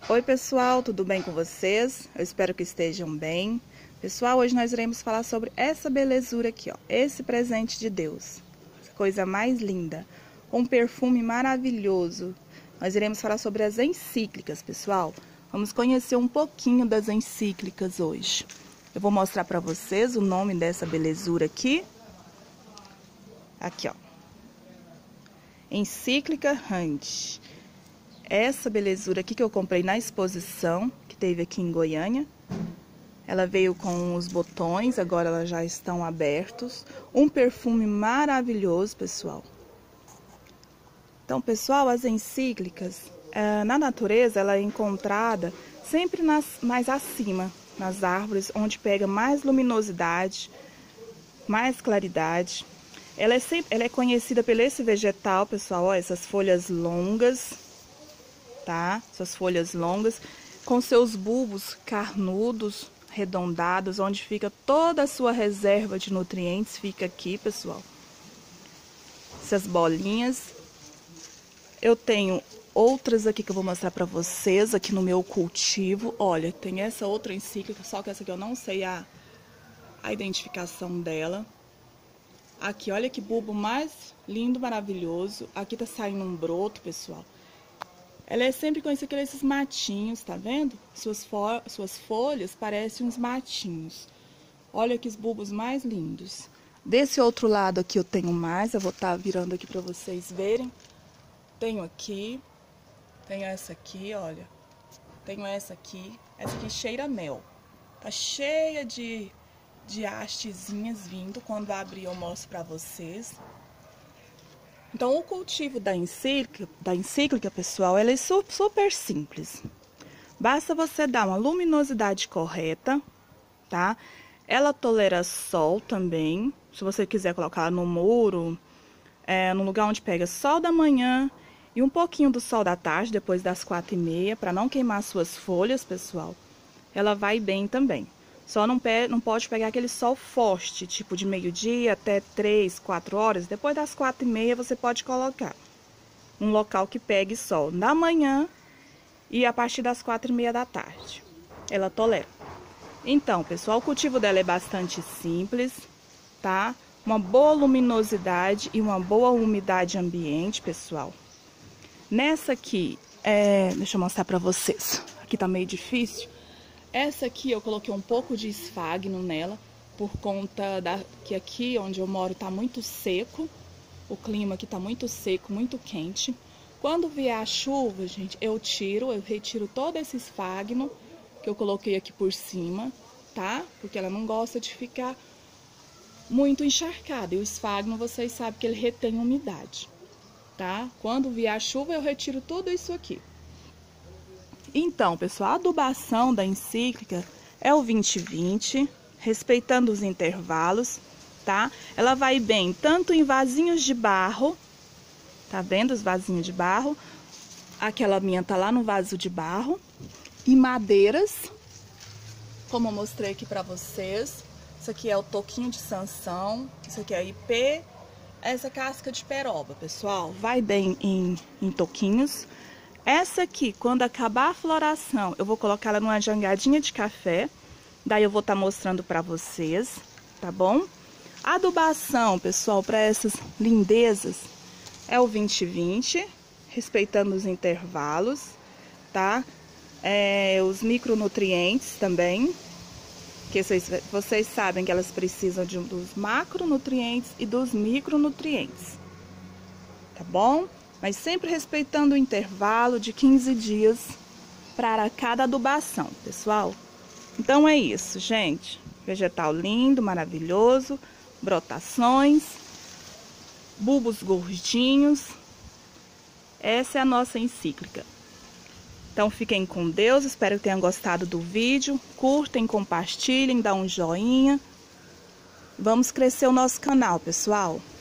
Oi pessoal, tudo bem com vocês? Eu espero que estejam bem. Pessoal, hoje nós iremos falar sobre essa belezura aqui, ó, esse presente de Deus. Coisa mais linda, um perfume maravilhoso. Nós iremos falar sobre as encíclicas, pessoal. Vamos conhecer um pouquinho das encíclicas hoje. Eu vou mostrar para vocês o nome dessa belezura aqui. Aqui, ó. Encíclica Ranch. Essa belezura aqui que eu comprei na exposição, que teve aqui em Goiânia. Ela veio com os botões, agora elas já estão abertos. Um perfume maravilhoso, pessoal. Então, pessoal, as encíclicas, na natureza, ela é encontrada sempre mais acima, nas árvores, onde pega mais luminosidade, mais claridade. Ela é conhecida por esse vegetal, pessoal, ó, essas folhas longas, tá? Essas folhas longas, com seus bulbos carnudos, arredondados, onde fica toda a sua reserva de nutrientes, fica aqui, pessoal. Essas bolinhas. Eu tenho outras aqui que eu vou mostrar pra vocês, aqui no meu cultivo. Olha, tem essa outra encíclica, só que essa aqui eu não sei a identificação dela. Aqui, olha que bulbo mais lindo, maravilhoso. Aqui tá saindo um broto, pessoal. Ela é sempre conhecida por esses matinhos, tá vendo? Suas folhas parecem uns matinhos. Olha que os bulbos mais lindos. Desse outro lado aqui eu tenho mais, eu vou estar virando aqui pra vocês verem. Tenho aqui, tenho essa aqui, olha. Tenho essa aqui cheira a mel. Tá cheia de hastezinhas vindo. Quando abrir eu mostro pra vocês. Então, o cultivo da encíclica, pessoal, ela é super simples. Basta você dar uma luminosidade correta, tá? Ela tolera sol também. Se você quiser colocar ela no muro, no lugar onde pega sol da manhã e um pouquinho do sol da tarde, depois das 4h30, para não queimar suas folhas, pessoal, ela vai bem também. Só não pode pegar aquele sol forte, tipo de meio-dia até 3, 4 horas. Depois das 4h30 você pode colocar um local que pegue sol na manhã e a partir das 4h30 da tarde. Ela tolera. Então, pessoal, o cultivo dela é bastante simples, tá? Uma boa luminosidade e uma boa umidade ambiente, pessoal. Nessa aqui, deixa eu mostrar pra vocês. Aqui tá meio difícil. Essa aqui eu coloquei um pouco de esfagno nela, por conta que aqui onde eu moro tá muito seco. O clima aqui tá muito seco, muito quente. Quando vier a chuva, gente, eu retiro todo esse esfagno que eu coloquei aqui por cima, tá? Porque ela não gosta de ficar muito encharcada. E o esfagno, vocês sabem que ele retém umidade, tá? Quando vier a chuva, eu retiro tudo isso aqui. Então, pessoal, a adubação da encíclica é o 20-20, respeitando os intervalos, tá? Ela vai bem tanto em vasinhos de barro, tá vendo os vasinhos de barro? Aquela minha tá lá no vaso de barro. E madeiras, como eu mostrei aqui pra vocês. Isso aqui é o toquinho de Sansão, isso aqui é IP, essa casca de peroba, pessoal. Vai bem em toquinhos. Essa aqui, quando acabar a floração, eu vou colocar ela numa jangadinha de café. Daí eu vou estar mostrando pra vocês, tá bom? A adubação, pessoal, para essas lindezas é o 20-20, respeitando os intervalos, tá? Os micronutrientes também, que vocês sabem que elas precisam dos macronutrientes e dos micronutrientes, tá bom? Mas sempre respeitando o intervalo de 15 dias para cada adubação, pessoal. Então é isso, gente. Vegetal lindo, maravilhoso, brotações, bulbos gordinhos. Essa é a nossa encíclica. Então fiquem com Deus, espero que tenham gostado do vídeo. Curtem, compartilhem, dá um joinha. Vamos crescer o nosso canal, pessoal.